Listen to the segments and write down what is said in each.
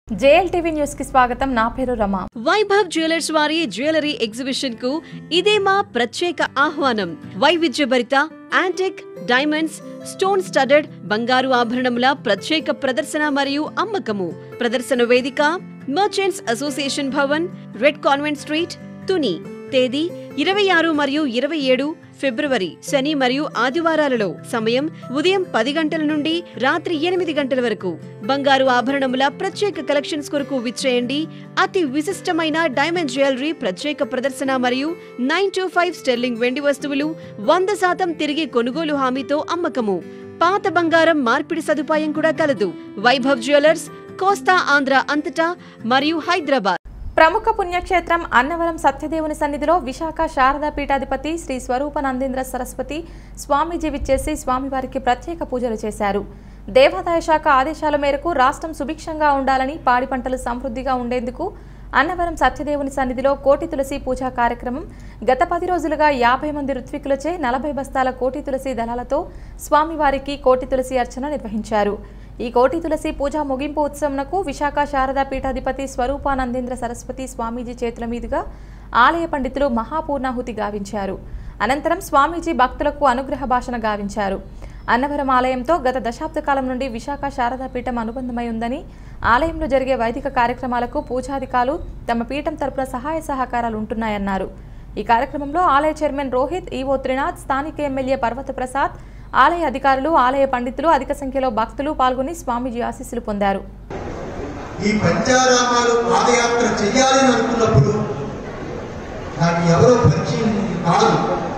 JLTV news కి స్వాగతం. నా పేరు రమ. వైభవ్ జ్యువెలర్స్ వారి జ్యువెలరీ ఎగ్జిబిషన్ కు ఇదే మా ప్రత్యేక ఆహ్వానం. వైవిధ్యభరిత యాంటిక్, డైమండ్స్, స్టోన్ స్టడెడ్ బంగారు ఆభరణముల ప్రత్యేక ప్రదర్శన మరియు అమ్మకము. ప్రదర్శన వేదిక merchants association Bhavan, red convent street, Tuni. తేదీ 26 మరియు 27 ఫిబ్రవరి శని మరియు ఆదివారాలలో. సమయం ఉదయం 10 గంటల నుండి రాత్రి 8 గంటల వరకు. బంగారు ఆభరణముల ప్రత్యేక కలెక్షన్స్ కొరకు విచ్చేయండి. అతి విశిష్టమైన డైమండ్ జ్యువెలరీ ప్రత్యేక ప్రదర్శన మరియు 925 స్టెర్లింగ్ వెండి వస్తువులు 100% తిరిగి కొనుగోలు హామీతో అమ్మకము. పాత బంగారం మార్పిడి సదుపాయం కూడా కలదు. వైభవ్ జ్యువెలర్స్, కోస్తా ఆంధ్ర అంతటా మరియు హైదరాబాద్. ప్రముఖ పుణ్యక్షేత్రం అన్నవరం సత్యదేవుని సన్నిధిలో విశాఖ శారదా పీఠాధిపతి శ్రీ స్వరూపానందేంద్ర సరస్వతి స్వామీజీ విచ్చేసి స్వామివారికి ప్రత్యేక పూజలు చేశారు. దేవాదాయ శాఖ ఆదేశాల మేరకు రాష్ట్రం సుభిక్షంగా ఉండాలని, పాడి పంటలు సమృద్ధిగా ఉండేందుకు అన్నవరం సత్యదేవుని సన్నిధిలో కోటి తులసి పూజా కార్యక్రమం గత 10 రోజులుగా 50 మంది ఋత్వికులచే 40 బస్తాల కోటి తులసి దళాలతో స్వామివారికి కోటి తులసి అర్చన నిర్వహించారు. ఈ కోటి తులసి పూజా ముగింపు ఉత్సవంకు విశాఖ శారదా పీఠాధిపతి స్వరూపానందేంద్ర సరస్వతి స్వామీజీ చేతుల మీదుగా ఆలయ పండితులు మహాపూర్ణాహుతి గావించారు. అనంతరం స్వామీజీ భక్తులకు అనుగ్రహ భాషణ గావించారు. అన్నవరం ఆలయంతో గత దశాబ్ద కాలం నుండి విశాఖ శారదా పీఠం అనుబంధమై ఉందని, ఆలయంలో జరిగే వైదిక కార్యక్రమాలకు పూజాధికారులు తమ పీఠం తరపున సహాయ సహకారాలు ఉంటున్నాయన్నారు. ఈ కార్యక్రమంలో ఆలయ చైర్మన్ రోహిత్, ఈవో త్రినాథ్, స్థానిక ఎమ్మెల్యే పర్వత ప్రసాద్, ఆలయ అధికారులు, ఆలయ పండితులు, అధిక సంఖ్యలో భక్తులు పాల్గొని స్వామీజీ ఆశీస్సులు పొందారు. ఈ పంచారామాలు పాదయాత్ర చేయాలని అనుకున్నప్పుడు నాకు ఎవరో పరిచయం కాదు.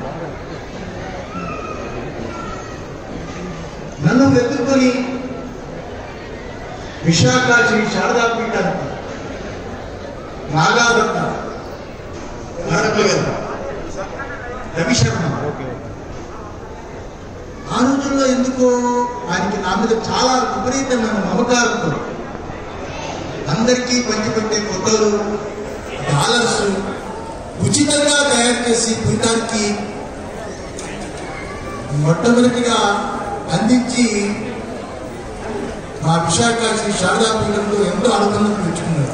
నన్ను వెతుక్కొని విశాఖ శ్రీ శారదా పీఠానికి నాగాభట్ట రవిశర్మ ఆ రోజుల్లో ఎందుకో ఆయనకి నా మీద చాలా విపరీతమైన మమకారంతో అందరికీ పంచిపెట్టే ఫోటోలు, డాలర్స్ ఉచితంగా తయారు చేసి పీఠానికి మొట్టమొదటిగా అందించి మా విశాఖ శ్రీ శారదా పీఠంలో ఎంతో అనుబంధం పెంచుకున్నారు.